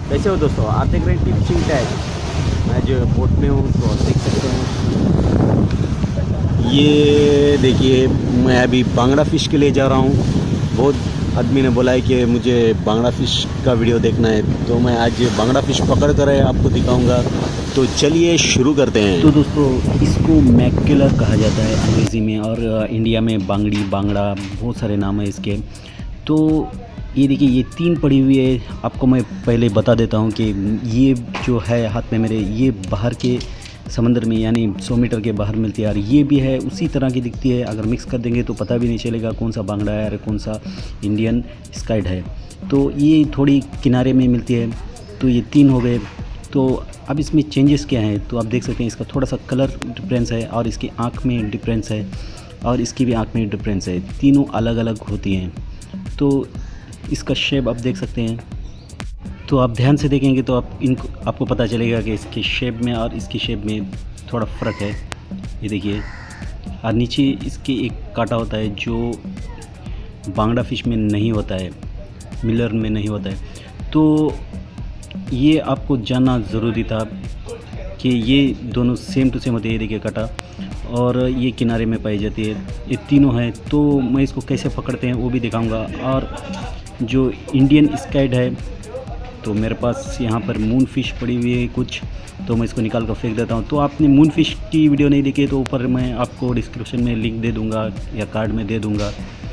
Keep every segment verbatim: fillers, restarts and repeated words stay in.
कैसे हो दोस्तों, आप देख रहे हैं टीम फिशिंग टैग। मैं जो बोट में हूँ तो आप देख सकते हैं, ये देखिए मैं अभी बांगड़ा फ़िश के लिए जा रहा हूँ। बहुत आदमी ने बोला है कि मुझे बांगड़ा फ़िश का वीडियो देखना है, तो मैं आज बांगड़ा फ़िश पकड़ कर आपको दिखाऊंगा। तो चलिए शुरू करते हैं। तो दोस्तों इसको मैकेलर कहा जाता है अंग्रेज़ी में, और इंडिया में बांगड़ी, बांगड़ा, बहुत सारे नाम है इसके। तो ये देखिए ये तीन पड़ी हुई है। आपको मैं पहले बता देता हूँ कि ये जो है हाथ में मेरे, ये बाहर के समंदर में यानी सौ मीटर के बाहर मिलती है, और ये भी है उसी तरह की दिखती है। अगर मिक्स कर देंगे तो पता भी नहीं चलेगा कौन सा बांगड़ा है और कौन सा इंडियन स्काइड है। तो ये थोड़ी किनारे में मिलती है। तो ये तीन हो गए। तो अब इसमें चेंजेस क्या हैं, तो आप देख सकते हैं इसका थोड़ा सा कलर डिफरेंस है, और इसकी आँख में डिफरेंस है, और इसकी भी आँख में डिफरेंस है। तीनों अलग अलग होती हैं। तो इसका शेप आप देख सकते हैं। तो आप ध्यान से देखेंगे तो आप इनको आपको पता चलेगा कि इसके शेप में और इसकी शेप में थोड़ा फ़र्क है। ये देखिए, और नीचे इसके एक कांटा होता है जो बांगड़ा फ़िश में नहीं होता है, मिलर में नहीं होता है। तो ये आपको जानना ज़रूरी था कि ये दोनों सेम टू सेम होते हैं। ये देखिए कांटा, और ये किनारे में पाई जाती है। ये तीनों हैं। तो मैं इसको कैसे पकड़ते हैं वो भी दिखाऊंगा। और जो इंडियन स्काइड है, तो मेरे पास यहाँ पर मून फ़िश पड़ी हुई है कुछ, तो मैं इसको निकाल कर फेंक देता हूँ। तो आपने मून फ़िश की वीडियो नहीं देखी तो ऊपर मैं आपको डिस्क्रिप्शन में लिंक दे दूँगा या कार्ड में दे दूँगा।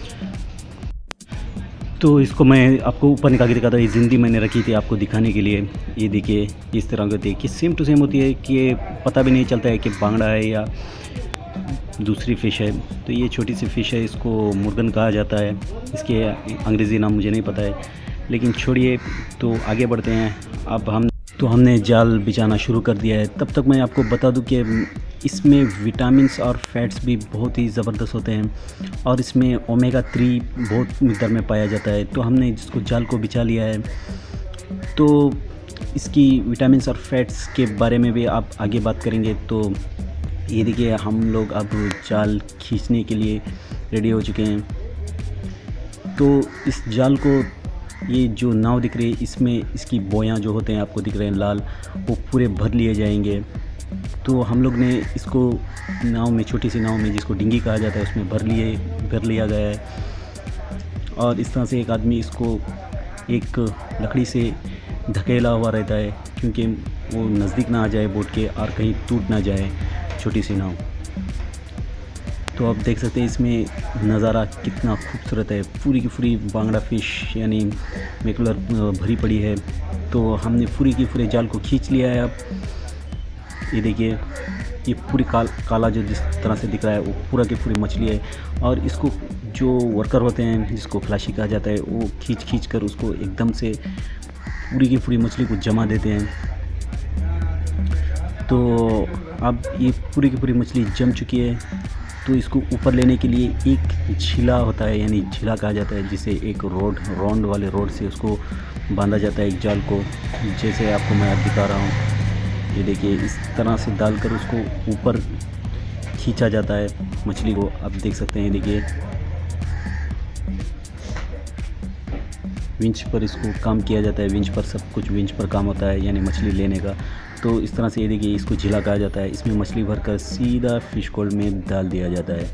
तो इसको मैं आपको ऊपर निकाल के दिखाता हूँ। ये ज़िंदी मैंने रखी थी आपको दिखाने के लिए। ये देखिए इस तरह की होती है कि सेम टू सेम होती है, कि पता भी नहीं चलता है कि बांगड़ा है या दूसरी फ़िश है। तो ये छोटी सी फ़िश है, इसको मुर्गन कहा जाता है। इसके अंग्रेज़ी नाम मुझे नहीं पता है, लेकिन छोड़िए। तो आगे बढ़ते हैं। अब हम तो हमने जाल बिछाना शुरू कर दिया है। तब तक मैं आपको बता दूं कि इसमें विटामिन्स और फैट्स भी बहुत ही ज़बरदस्त होते हैं, और इसमें ओमेगा थ्री बहुत मिक़दार में पाया जाता है। तो हमने जिसको जाल को बिछा लिया है, तो इसकी विटामिन्स और फैट्स के बारे में भी आप आगे बात करेंगे। तो ये देखिए हम लोग अब जाल खींचने के लिए रेडी हो चुके हैं। तो इस जाल को, ये जो नाव दिख रही है, इसमें इसकी बोयाँ जो होते हैं आपको दिख रहे हैं लाल, वो पूरे भर लिए जाएंगे। तो हम लोग ने इसको नाव में, छोटी सी नाव में जिसको डिंगी कहा जाता है, उसमें भर लिए भर लिया गया है। और इस तरह से एक आदमी इसको एक लकड़ी से धकेला हुआ रहता है, क्योंकि वो नज़दीक ना आ जाए बोट के और कहीं टूट ना जाए छोटी सी नाव। तो आप देख सकते हैं इसमें नज़ारा कितना खूबसूरत है। पूरी की पूरी बांगड़ा फ़िश यानी मैकेलर भरी पड़ी है। तो हमने पूरी की पूरे जाल को खींच लिया है। अब ये देखिए, ये पूरी काल काला जो जिस तरह से दिख रहा है वो पूरा की पूरी मछली है। और इसको जो वर्कर होते हैं, जिसको खलासी कहा जाता है, वो खींच खींच कर उसको एकदम से पूरी की पूरी मछली को जमा देते हैं। तो अब ये पूरी की पूरी मछली जम चुकी है। तो इसको ऊपर लेने के लिए एक झीला होता है, यानी झीला कहा जाता है, जिसे एक रोड राउंड वाले रोड से उसको बांधा जाता है एक जाल को, जैसे आपको मैं अब दिखा रहा हूँ। ये देखिए इस तरह से डालकर उसको ऊपर खींचा जाता है मछली को। आप देख सकते हैं, देखिए विंच पर इसको काम किया जाता है। विंच पर सब कुछ विंच पर काम होता है, यानी मछली लेने का। तो इस तरह से ये देखिए इसको झीला कहा जाता है। इसमें मछली भरकर सीधा फ़िश कोल्ड में डाल दिया जाता है।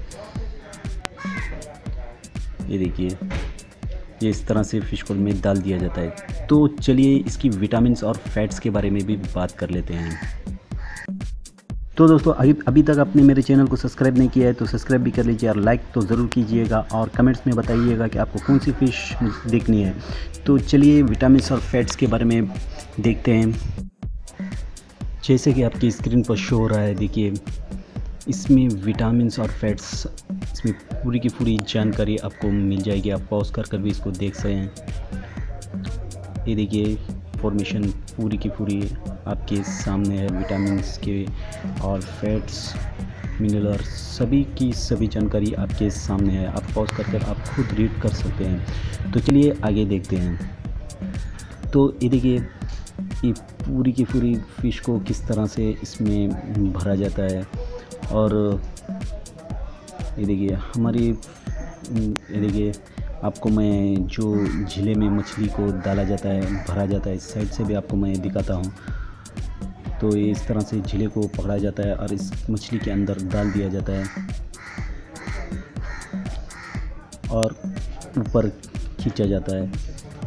ये देखिए ये इस तरह से फ़िश कोल्ड में डाल दिया जाता है। तो चलिए इसकी विटामिन्स और फैट्स के बारे में भी बात कर लेते हैं। तो दोस्तों अभी अभी तक आपने मेरे चैनल को सब्सक्राइब नहीं किया है तो सब्सक्राइब भी कर लीजिए, और लाइक तो ज़रूर कीजिएगा, और कमेंट्स में बताइएगा कि आपको कौन सी फ़िश देखनी है। तो चलिए विटामिन्स और फैट्स के बारे में देखते हैं। जैसे कि आपकी स्क्रीन पर शो हो रहा है, देखिए इसमें विटामिन्स और फैट्स, इसमें पूरी की पूरी जानकारी आपको मिल जाएगी। आप पॉज कर कर भी इसको देख सकते हैं। ये देखिए फॉर्मेशन पूरी की पूरी आपके सामने है, विटामिन्स के और फैट्स, मिनरल, सभी की सभी जानकारी आपके सामने है। आप पॉज कर कर आप खुद रीड कर सकते हैं। तो चलिए आगे देखते हैं। तो ये देखिए ये पूरी की पूरी फ़िश को किस तरह से इसमें भरा जाता है। और ये देखिए हमारी, ये देखिए आपको मैं जो झीले में मछली को डाला जाता है, भरा जाता है, इस साइड से भी आपको मैं दिखाता हूँ। तो ये इस तरह से झीले को पकड़ा जाता है और इस मछली के अंदर डाल दिया जाता है और ऊपर खींचा जाता है।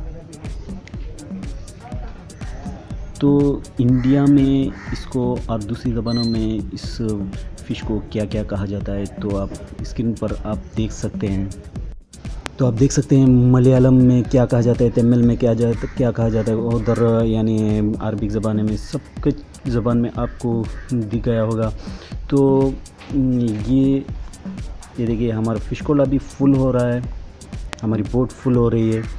तो इंडिया में इसको और दूसरी ज़बानों में इस फ़िश को क्या क्या कहा जाता है तो आप स्क्रीन पर आप देख सकते हैं। तो आप देख सकते हैं मलयालम में क्या कहा जाता है, तमिल में क्या जाता क्या कहा जाता है, उधर यानी अरबिक ज़बान में, सब कुछ ज़बान में आपको दिख गया होगा। तो ये ये देखिए हमारा फ़िश कॉल अभी फुल हो रहा है, हमारी बोट फुल हो रही है,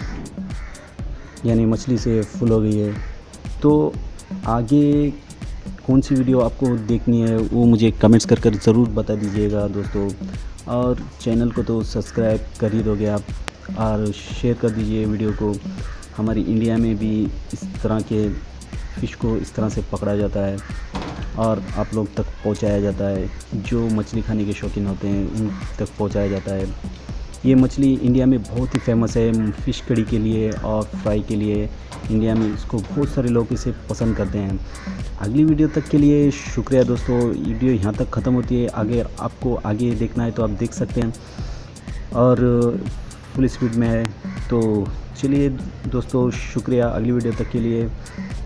यानी मछली से फुल हो गई है। तो आगे कौन सी वीडियो आपको देखनी है वो मुझे कमेंट्स कर कर ज़रूर बता दीजिएगा दोस्तों। और चैनल को तो सब्सक्राइब कर ही दोगे आप और शेयर कर दीजिए वीडियो को। हमारी इंडिया में भी इस तरह के फ़िश को इस तरह से पकड़ा जाता है और आप लोग तक पहुंचाया जाता है। जो मछली खाने के शौकीन होते हैं उन तक पहुंचाया जाता है। ये मछली इंडिया में बहुत ही फेमस है फ़िश कड़ी के लिए और फ्राई के लिए। इंडिया में इसको बहुत सारे लोग इसे पसंद करते हैं। अगली वीडियो तक के लिए शुक्रिया दोस्तों। वीडियो यहाँ तक ख़त्म होती है, आगे आपको आगे देखना है तो आप देख सकते हैं और फुल स्पीड में है। तो चलिए दोस्तों शुक्रिया, अगली वीडियो तक के लिए।